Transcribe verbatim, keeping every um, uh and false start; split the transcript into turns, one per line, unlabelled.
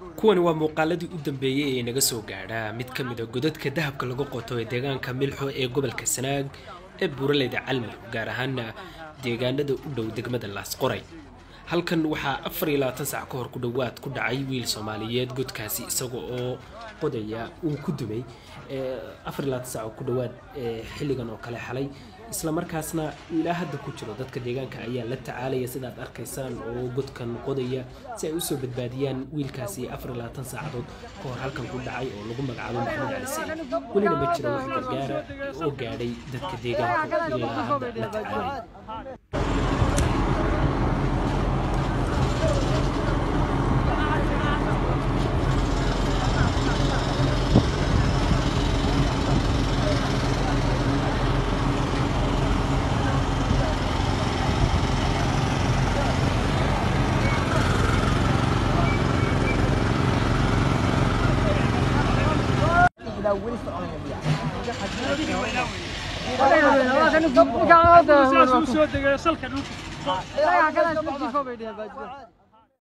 kuwani waa muuqaaladii u dambeeyay ee naga soo gaadha mid ka mid ah godadka dahabka lagu qoto ee deegaanka Milxo ee gobolka Sanaag ee Buuraleyda Calmi gaar ahaan deegaanada u dhow degmada Laas Qoray. halkan waxaa afar iyo labaatan saac ka hor ku dhawaad ku dhacay wiil Soomaaliyeed godkaasi isagoo oo qodaya uu ku dumay afar iyo labaatan saac ku dhawaad xilligan oo kale xalay isla markaasna ilaa hadda ku jiro dadka deegaanka ayaa la tacaalaya sidaad arkaysaan oo godkan qodaya si ay u soo badbaadiyaan wiilkaasi afar iyo labaatan saacadood ka hor halkan ku dhacay oo lagu magacaabo Maxamed Cali Sayd. welina ma jiro wax gargaara oo gaadhay dadka deegaanka ilaa hadda la tacaalaya.
Kan